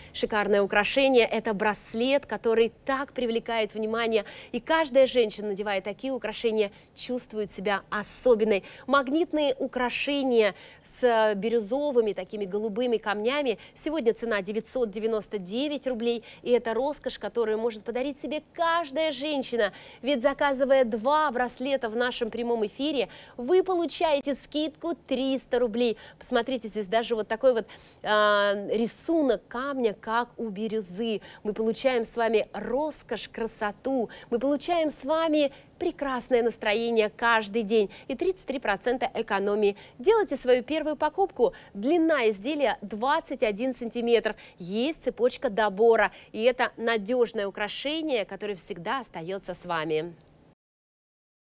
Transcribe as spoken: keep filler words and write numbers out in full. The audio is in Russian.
Шикарное украшение – это браслет, который так привлекает внимание. И каждая женщина, надевая такие украшения, чувствует себя особенной. Магнитные украшения с бирюзовыми, такими голубыми камнями. Сегодня цена девятьсот девяносто девять рублей. И это роскошь, которую может подарить себе каждая женщина. Ведь заказывая два браслета в нашем прямом эфире, вы получаете скидку триста рублей. Посмотрите, здесь даже вот такой вот э, рисунок камня, как у бирюзы. Мы получаем с вами роскошь, красоту. Мы получаем с вами прекрасное настроение каждый день и тридцать три процента экономии. Делайте свою первую покупку. Длина изделия двадцать один сантиметр. Есть цепочка добора. И это надежное украшение, которое всегда остается с вами.